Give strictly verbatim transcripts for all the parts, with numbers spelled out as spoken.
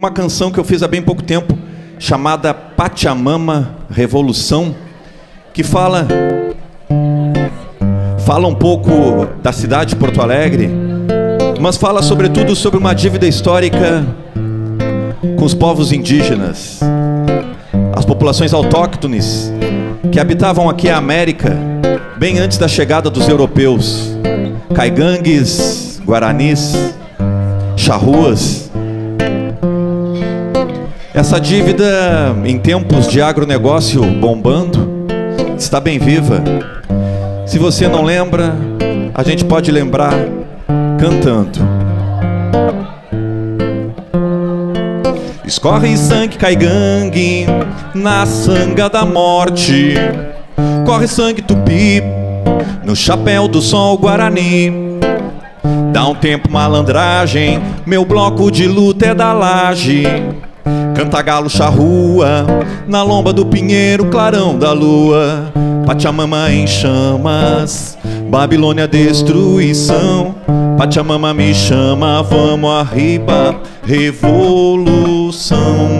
Uma canção que eu fiz há bem pouco tempo, chamada Pachamama Revolução, que fala fala um pouco da cidade de Porto Alegre, mas fala sobretudo sobre uma dívida histórica com os povos indígenas, as populações autóctones que habitavam aqui a América bem antes da chegada dos europeus, caigangues, guaranis, charruas. Essa dívida, em tempos de agronegócio bombando, está bem viva. Se você não lembra, a gente pode lembrar cantando. Escorre sangue caigangue na sanga da morte, corre sangue tupi no chapéu do sol guarani. Dá um tempo malandragem, meu bloco de luta é da laje. Canta galo charrua na lomba do pinheiro, clarão da lua. Pachamama em chamas, Babilônia destruição. Pachamama me chama, vamos arriba, revolução.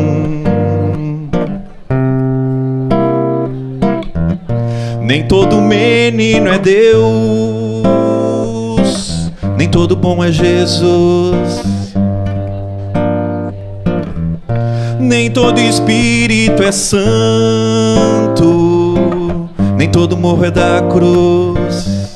Nem todo menino é Deus, nem todo bom é Jesus. Nem todo espírito é santo, nem todo morro é da cruz.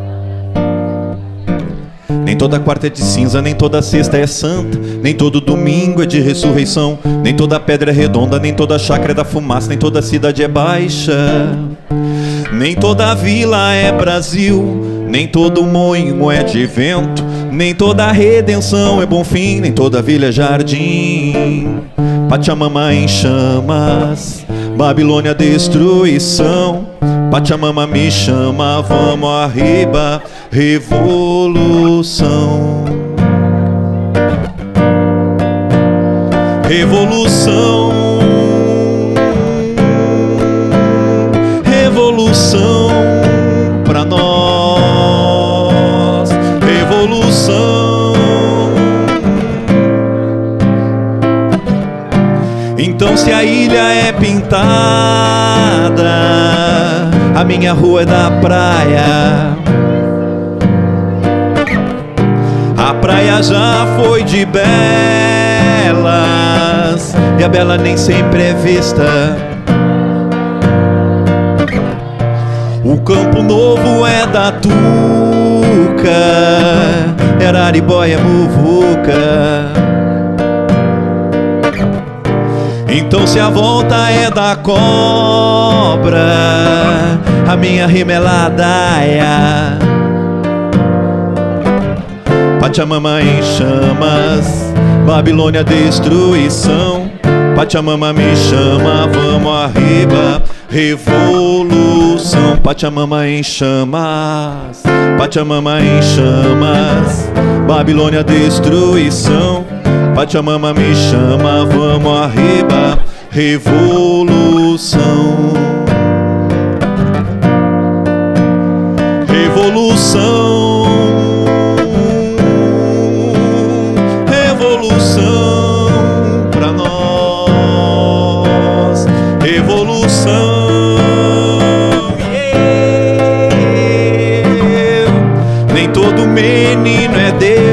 Nem toda quarta é de cinza, nem toda sexta é santa, nem todo domingo é de ressurreição. Nem toda pedra é redonda, nem toda chácara é da fumaça, nem toda cidade é baixa. Nem toda vila é Brasil, nem todo moinho é de vento. Nem toda redenção é bom fim, nem toda vila é jardim. Pachamama em chamas, Babilônia destruição. Pachamama me chama, vamos arriba, revolução. Revolução, revolução pra nós. Revolução. Então se a ilha é pintada, a minha rua é da praia. A praia já foi de belas, e a bela nem sempre é vista. O Campo Novo é da Tuca, Araribóia é muvuca. Então se a volta é da cobra, a minha rima é ladaia. Pachamama em chamas, Babilônia destruição. Pachamama me chama, vamos arriba, revolução. Pachamama em chamas, Pachamama em chamas, Babilônia destruição. Pachamama me chama, vamos arriba, revolução. Revolução, revolução pra nós. Revolução, yeah. Nem todo menino é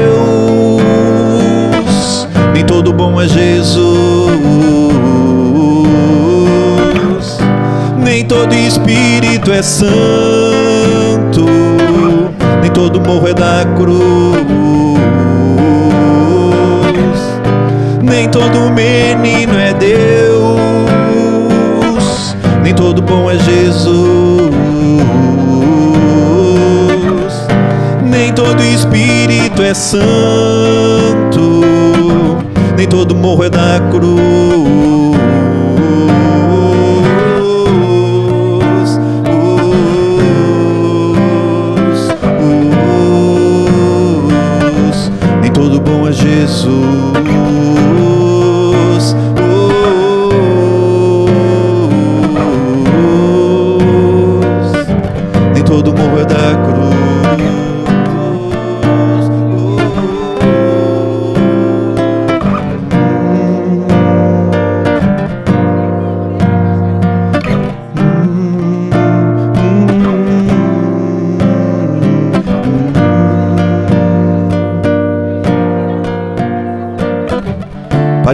Deus, nem todo bom é Jesus. Nem todo espírito é santo, nem todo morro é da cruz. Nem todo menino é Deus, nem todo bom é Jesus. Nem todo espírito é santo, nem todo morro é da cruz. Nem todo bom é Jesus. Nem todo morro é da cruz.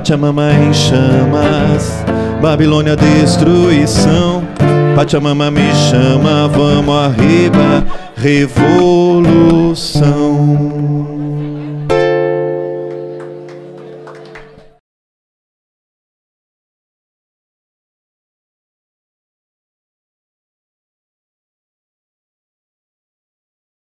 Pachamama em chamas, Babilônia destruição. Pachamama me chama, vamos arriba, revolução.